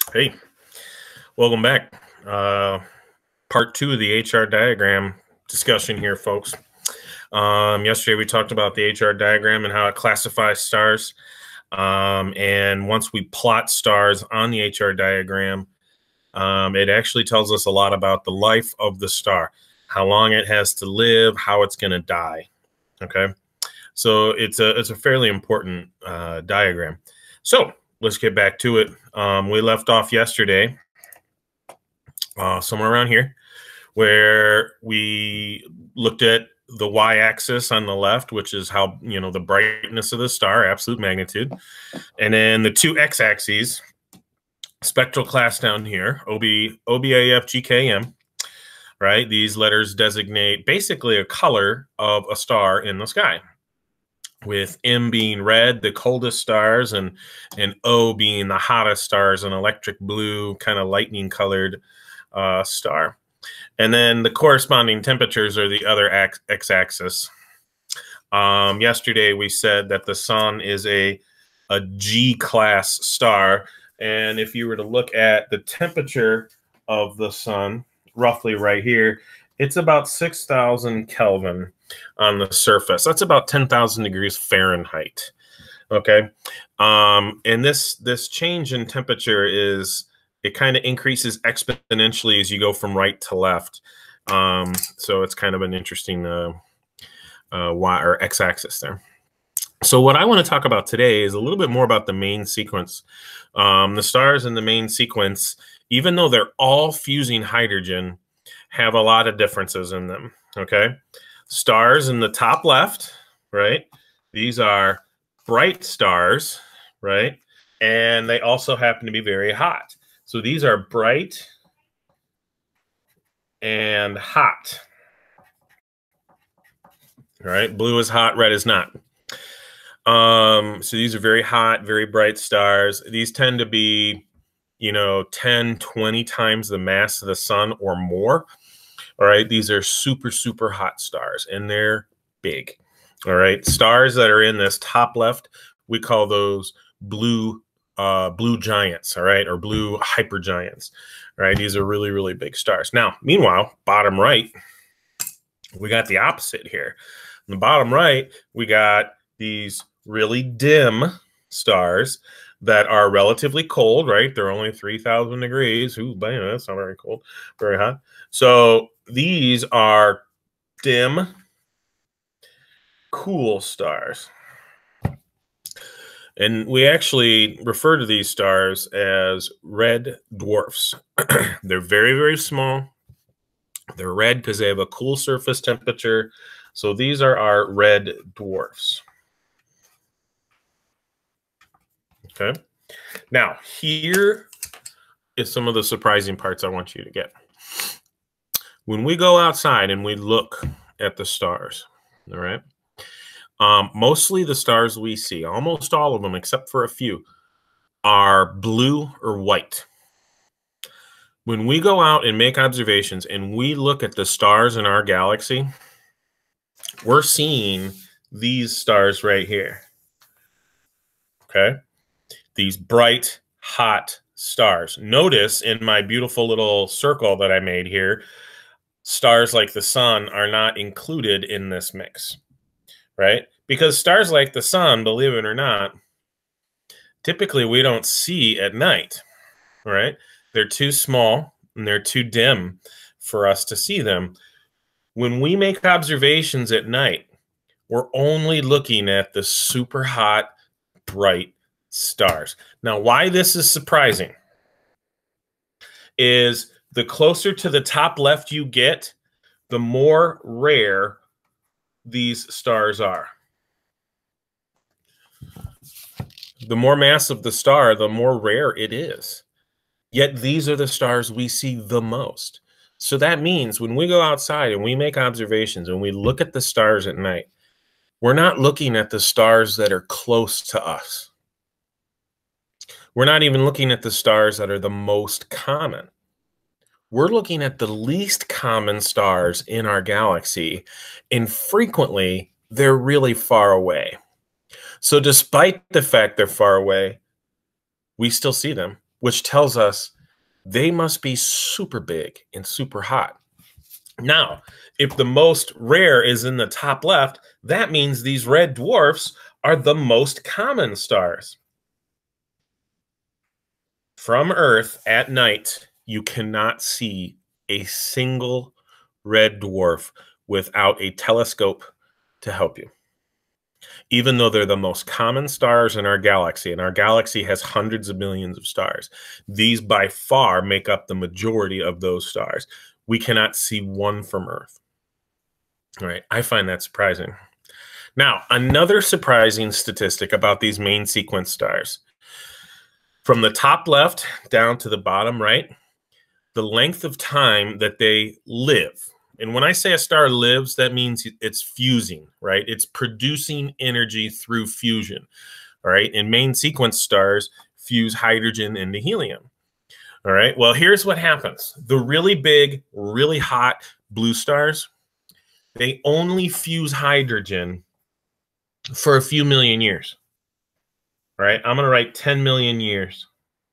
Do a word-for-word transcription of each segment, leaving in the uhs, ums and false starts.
Hey, welcome back. Uh, part two of the H R diagram discussion here, folks. Um, yesterday we talked about the H R diagram and how it classifies stars. Um, and once we plot stars on the H R diagram, um, it actually tells us a lot about the life of the star, how long it has to live, how it's going to die. Okay, so it's a it's a fairly important uh, diagram. So let's get back to it. Um, we left off yesterday, uh, somewhere around here, where we looked at the y-axis on the left, which is how, you know, the brightness of the star, absolute magnitude, and then the two x-axes, spectral class down here, O B, O B A F, G K M, right? These letters designate basically a color of a star in the sky, with M being red, the coldest stars, and, and O being the hottest stars, an electric blue, kind of lightning colored uh, star. And then the corresponding temperatures are the other x-axis. Um, yesterday, we said that the sun is a, a G-class star. And if you were to look at the temperature of the sun, roughly right here, it's about six thousand Kelvin on the surface. That's about ten thousand degrees Fahrenheit. Okay. Um, and this, this change in temperature is, it kind of increases exponentially as you go from right to left. Um, so it's kind of an interesting uh, uh, y or x-axis there. So what I want to talk about today is a little bit more about the main sequence. Um, the stars in the main sequence, even though they're all fusing hydrogen, have a lot of differences in them. Okay, stars in the top left, right? These are bright stars, right? And they also happen to be very hot. So these are bright and hot. All right, blue is hot, red is not. Um, so these are very hot, very bright stars. These tend to be, you know, ten, twenty times the mass of the sun or more. All right, these are super, super hot stars, and they're big. All right, stars that are in this top left, we call those blue Uh, blue giants, all right, or blue hypergiants, right? These are really, really big stars. Now, meanwhile, bottom right, we got the opposite here. In the bottom right, we got these really dim stars that are relatively cold, right? They're only three thousand degrees. Ooh, bam, that's not very cold, very hot. So these are dim, cool stars. And we actually refer to these stars as red dwarfs. They're very, very small. They're red because they have a cool surface temperature. So these are our red dwarfs. Okay. Now, here is some of the surprising parts I want you to get. When we go outside and we look at the stars, all right, Um, mostly the stars we see, almost all of them, except for a few, are blue or white. When we go out and make observations and we look at the stars in our galaxy, we're seeing these stars right here. Okay? These bright, hot stars. Notice in my beautiful little circle that I made here, stars like the sun are not included in this mix. Right? Because stars like the sun, believe it or not, typically we don't see at night, right? They're too small and they're too dim for us to see them. When we make observations at night, we're only looking at the super hot, bright stars. Now, why this is surprising is the closer to the top left you get, the more rare these stars are. The more mass of the star, the more rare it is. Yet these are the stars we see the most. So that means when we go outside and we make observations and we look at the stars at night, we're not looking at the stars that are close to us. We're not even looking at the stars that are the most common. We're looking at the least common stars in our galaxy, and frequently they're really far away. So despite the fact they're far away, we still see them which tells us they must be super big and super hot. Now, if the most rare is in the top left, that means these red dwarfs are the most common stars. From Earth at night, you cannot see a single red dwarf without a telescope to help you. Even though they're the most common stars in our galaxy, and our galaxy has hundreds of millions of stars, these by far make up the majority of those stars. We cannot see one from Earth. All right, I find that surprising. Now, another surprising statistic about these main sequence stars. From the top left down to the bottom right, the length of time that they live. And when I say a star lives, that means it's fusing, right? It's producing energy through fusion, all right? And main sequence stars fuse hydrogen into helium, all right? Well, here's what happens. The really big, really hot blue stars, they only fuse hydrogen for a few million years, right? I'm going to write ten million years,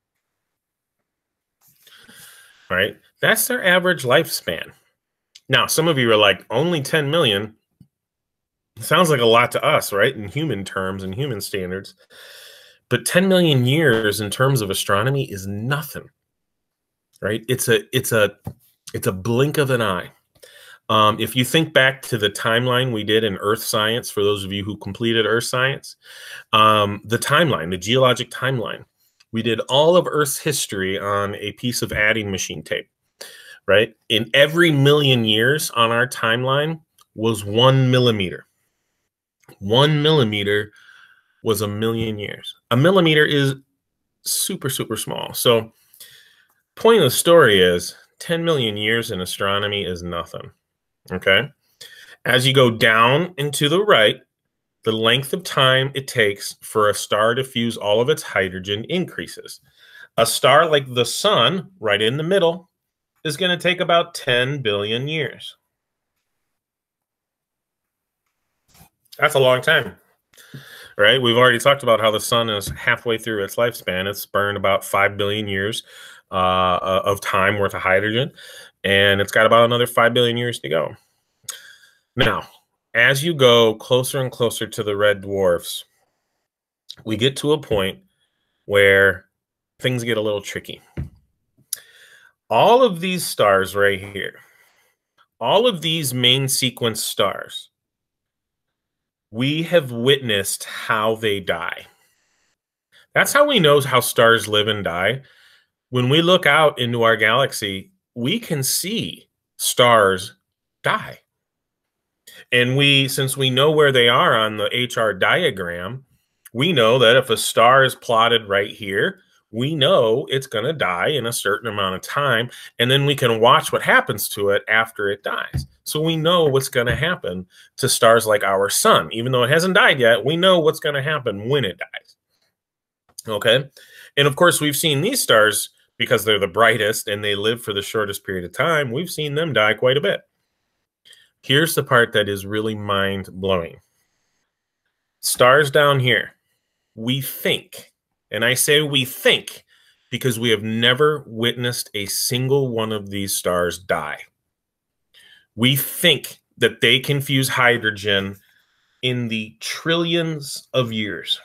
all right? That's their average lifespan. Now, some of you are like, only ten million? Sounds like a lot to us, right? In human terms and human standards. But ten million years in terms of astronomy is nothing, right? It's a, it's a, it's a blink of an eye. Um, if you think back to the timeline we did in Earth Science, for those of you who completed Earth Science, um, the timeline, the geologic timeline, we did all of Earth's history on a piece of adding machine tape. Right? In every million years on our timeline was one millimeter. One millimeter was a million years. A millimeter is super, super small. So point of the story is ten million years in astronomy is nothing. Okay? As you go down and to the right, the length of time it takes for a star to fuse all of its hydrogen increases. A star like the sun, right in the middle, is going to take about ten billion years. That's a long time, right? We've already talked about how the sun is halfway through its lifespan. It's burned about five billion years uh, of time worth of hydrogen, and it's got about another five billion years to go. Now, as you go closer and closer to the red dwarfs, we get to a point where things get a little tricky. All of these stars right here, all of these main sequence stars, we have witnessed how they die. That's how we know how stars live and die. When we look out into our galaxy, we can see stars die. And we, since we know where they are on the H R diagram, we know that if a star is plotted right here, we know it's going to die in a certain amount of time, and then we can watch what happens to it after it dies. So we know what's going to happen to stars like our sun. Even though it hasn't died yet, we know what's going to happen when it dies. Okay? And of course, we've seen these stars, because they're the brightest and they live for the shortest period of time, we've seen them die quite a bit. Here's the part that is really mind-blowing. Stars down here, we think, and I say we think because we have never witnessed a single one of these stars die. We think that they can fuse hydrogen in the trillions of years.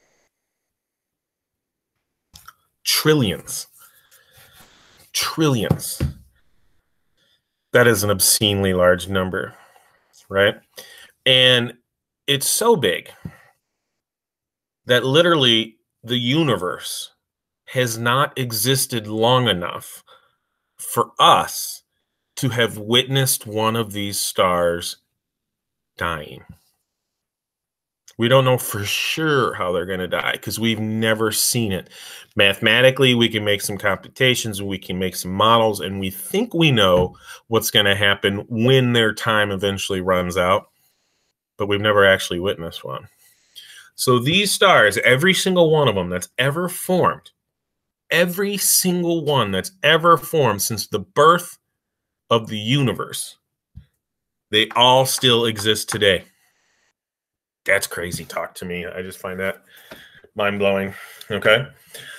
Trillions. Trillions. That is an obscenely large number, right? And it's so big that literally the universe has not existed long enough for us to have witnessed one of these stars dying. We don't know for sure how they're going to die because we've never seen it. Mathematically, we can make some computations, we can make some models, and we think we know what's going to happen when their time eventually runs out, but we've never actually witnessed one. So these stars, every single one of them that's ever formed, every single one that's ever formed since the birth of the universe, they all still exist today. That's crazy talk to me. I just find that mind-blowing. Okay.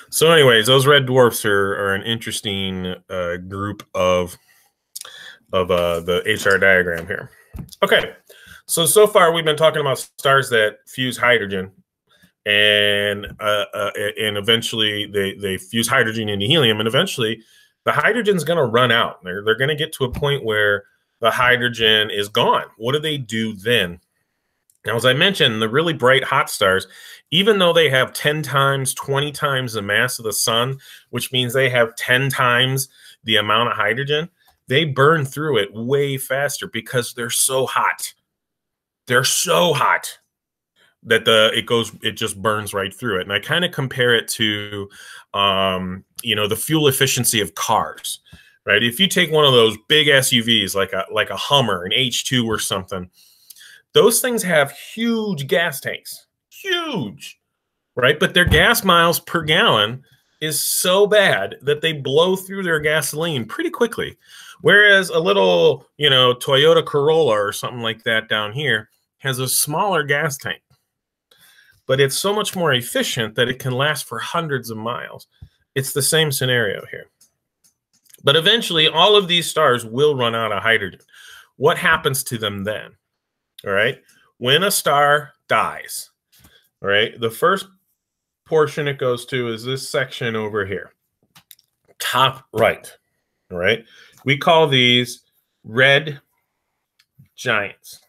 So anyways, those red dwarfs are, are an interesting uh, group of, of uh, the H R diagram here. Okay, so, so far we've been talking about stars that fuse hydrogen, and uh, uh, and eventually they, they fuse hydrogen into helium, and eventually the hydrogen's going to run out. They're, they're going to get to a point where the hydrogen is gone. What do they do then? Now, as I mentioned, the really bright hot stars, even though they have ten times, twenty times the mass of the sun, which means they have ten times the amount of hydrogen, they burn through it way faster because they're so hot. They're so hot that the it goes it just burns right through it. And I kind of compare it to um, you know, the fuel efficiency of cars, right? If you take one of those big S U Vs like a like a Hummer, an H two or something, those things have huge gas tanks, huge, right? But their gas miles per gallon is so bad that they blow through their gasoline pretty quickly. Whereas a little, you know, Toyota Corolla or something like that down here has a smaller gas tank, but it's so much more efficient that it can last for hundreds of miles. It's the same scenario here. But eventually, all of these stars will run out of hydrogen. What happens to them then? All right. When a star dies, all right, the first portion it goes to is this section over here, top right. All right. We call these red giants.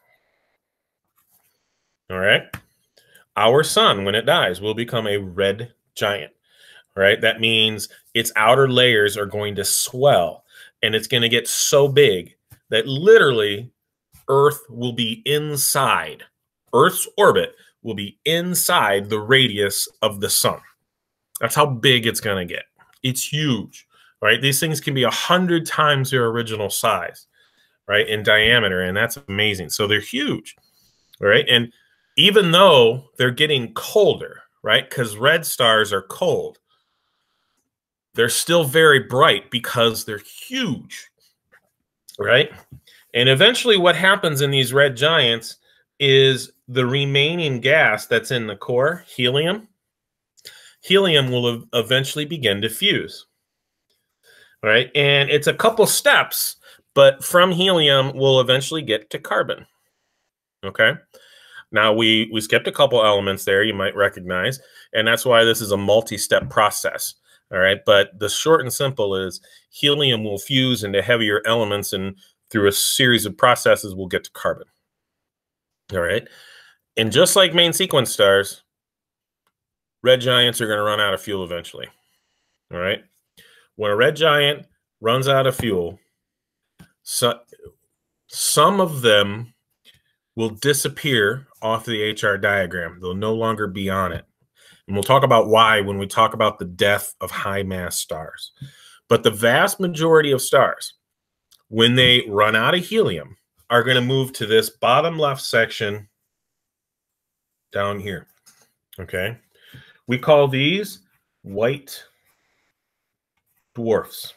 All right. Our sun, when it dies, will become a red giant. All right. That means its outer layers are going to swell, and it's going to get so big that literally Earth will be inside. Earth's orbit will be inside the radius of the sun. That's how big it's going to get. It's huge, right? These things can be a hundred times their original size, right, in diameter, and that's amazing. So they're huge, right? And even though they're getting colder, right, because red stars are cold, they're still very bright because they're huge, right? And eventually what happens in these red giants is the remaining gas that's in the core, helium, helium will eventually begin to fuse, right? And it's a couple steps, but from helium, we'll eventually get to carbon, okay? Now, we, we skipped a couple elements there you might recognize, and that's why this is a multi-step process, all right? But the short and simple is helium will fuse into heavier elements, and through a series of processes, we'll get to carbon, all right? And just like main sequence stars, red giants are going to run out of fuel eventually, all right? When a red giant runs out of fuel, so, some of them will disappear off the H R diagram. They'll no longer be on it. And we'll talk about why when we talk about the death of high mass stars. But the vast majority of stars, when they run out of helium, are going to move to this bottom left section down here, okay? We call these white dwarfs.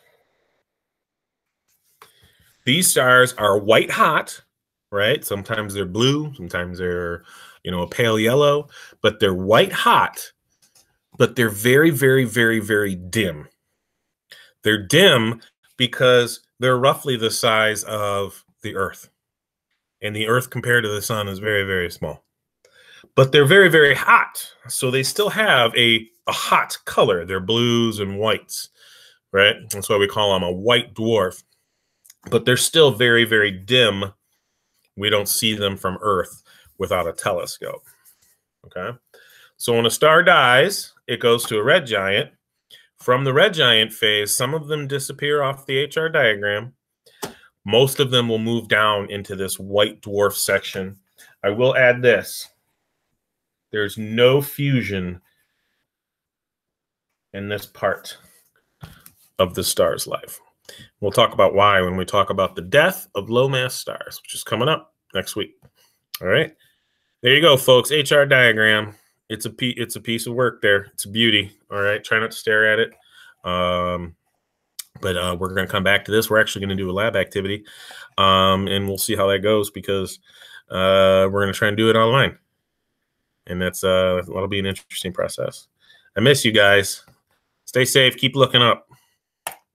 These stars are white hot, right? Sometimes they're blue, sometimes they're, you know, a pale yellow, but they're white hot, but they're very, very, very, very dim. They're dim because they're roughly the size of the Earth. And the Earth compared to the sun is very, very small. But they're very, very hot. So they still have a, a hot color. They're blues and whites, right? That's why we call them a white dwarf. But they're still very, very dim. We don't see them from Earth without a telescope, okay? So when a star dies, it goes to a red giant. From the red giant phase, some of them disappear off the H R diagram. Most of them will move down into this white dwarf section. I will add this. There's no fusion in this part of the star's life. We'll talk about why when we talk about the death of low-mass stars, which is coming up next week. All right. There you go, folks. H R diagram. It's a, it's a piece of work there. It's a beauty. All right. Try not to stare at it. Um, but uh, we're going to come back to this. We're actually going to do a lab activity, um, and we'll see how that goes because uh, we're going to try and do it online. And that's uh, that'll be an interesting process. I miss you guys. Stay safe. Keep looking up.